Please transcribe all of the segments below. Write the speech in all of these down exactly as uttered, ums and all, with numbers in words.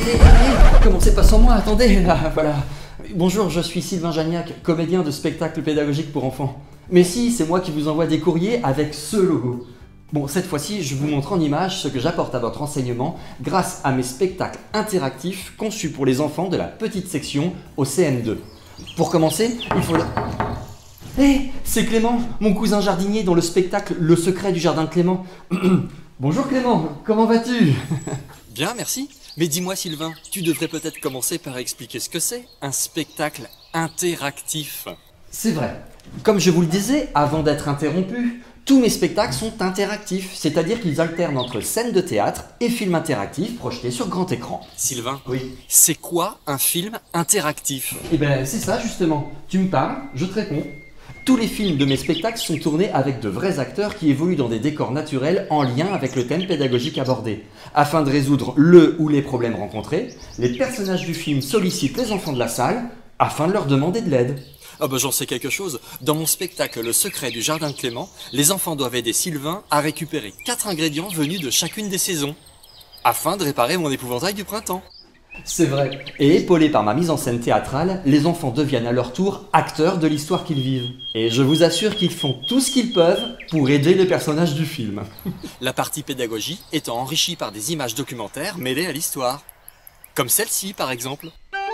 hé, hé, commencez pas sans moi, attendez, là, voilà. Bonjour, je suis Sylvain Jagnac, comédien de spectacle pédagogique pour enfants. Mais si, c'est moi qui vous envoie des courriers avec ce logo. Bon, cette fois-ci, je vous montre en image ce que j'apporte à votre enseignement grâce à mes spectacles interactifs conçus pour les enfants de la petite section au C M deux. Pour commencer, il faut... Le... Hé, hey, c'est Clément, mon cousin jardinier dans le spectacle Le secret du jardin de Clément. Bonjour Clément, comment vas-tu? Bien, merci. Mais dis-moi Sylvain, tu devrais peut-être commencer par expliquer ce que c'est, un spectacle interactif. C'est vrai. Comme je vous le disais, avant d'être interrompu, tous mes spectacles sont interactifs, c'est-à-dire qu'ils alternent entre scènes de théâtre et films interactifs projetés sur grand écran. Sylvain, oui. C'est quoi un film interactif? Eh ben, c'est ça justement. Tu me parles, je te réponds. Tous les films de mes spectacles sont tournés avec de vrais acteurs qui évoluent dans des décors naturels en lien avec le thème pédagogique abordé. Afin de résoudre le ou les problèmes rencontrés, les personnages du film sollicitent les enfants de la salle afin de leur demander de l'aide. Ah bah j'en sais quelque chose. Dans mon spectacle Le secret du jardin de Clément, les enfants doivent aider Sylvain à récupérer quatre ingrédients venus de chacune des saisons, afin de réparer mon épouvantail du printemps. C'est vrai. Et épaulés par ma mise en scène théâtrale, les enfants deviennent à leur tour acteurs de l'histoire qu'ils vivent. Et je vous assure qu'ils font tout ce qu'ils peuvent pour aider les personnages du film. La partie pédagogie étant enrichie par des images documentaires mêlées à l'histoire. Comme celle-ci par exemple.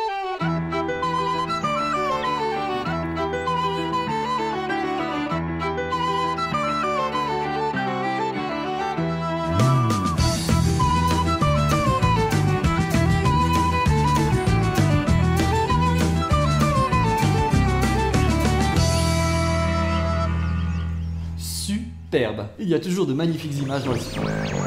Superbe. Il y a toujours de magnifiques images dans les films.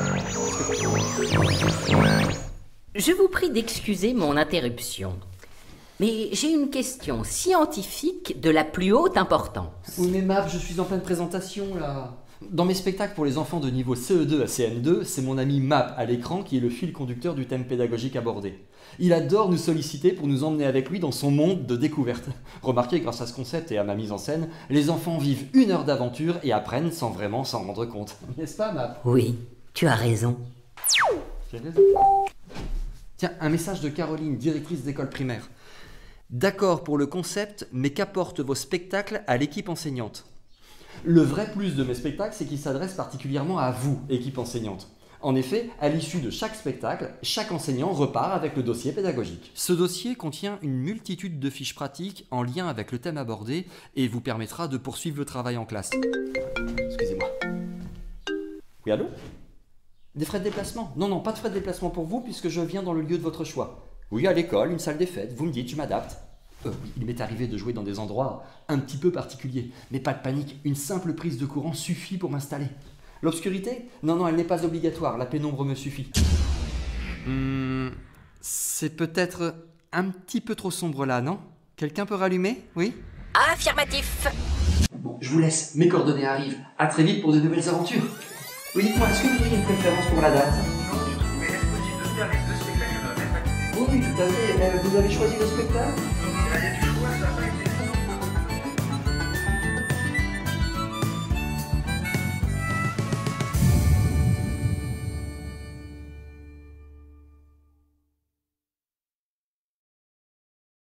Je vous prie d'excuser mon interruption. Mais j'ai une question scientifique de la plus haute importance. Oui mais Map, je suis en pleine présentation là. Dans mes spectacles pour les enfants de niveau C E deux à C M deux, c'est mon ami Map à l'écran qui est le fil conducteur du thème pédagogique abordé. Il adore nous solliciter pour nous emmener avec lui dans son monde de découverte. Remarquez, grâce à ce concept et à ma mise en scène, les enfants vivent une heure d'aventure et apprennent sans vraiment s'en rendre compte. N'est-ce pas, Map? Oui, tu as raison. J'ai raison. Tiens, un message de Caroline, directrice d'école primaire. D'accord pour le concept, mais qu'apportent vos spectacles à l'équipe enseignante? Le vrai plus de mes spectacles, c'est qu'ils s'adressent particulièrement à vous, équipe enseignante. En effet, à l'issue de chaque spectacle, chaque enseignant repart avec le dossier pédagogique. Ce dossier contient une multitude de fiches pratiques en lien avec le thème abordé et vous permettra de poursuivre le travail en classe. Excusez-moi. Oui, allô? Des frais de déplacement? Non, non, pas de frais de déplacement pour vous puisque je viens dans le lieu de votre choix. Oui, à l'école, une salle des fêtes, vous me dites, je m'adapte. Euh, oui, il m'est arrivé de jouer dans des endroits un petit peu particuliers. Mais pas de panique, une simple prise de courant suffit pour m'installer. L'obscurité? Non, non, elle n'est pas obligatoire, la pénombre me suffit. Hum, c'est peut-être un petit peu trop sombre là, non? Quelqu'un peut rallumer? Oui? Affirmatif. Bon, je vous laisse, mes coordonnées arrivent. À très vite pour de nouvelles aventures. Oui, dites-moi, est-ce que vous auriez une préférence pour la date? Non, du tout, mais est-ce possible de faire les deux spectacles à la même activité? Oui, oui, tout à fait. Euh, vous avez choisi le spectacle? Il y a du choix, ça n'a pas été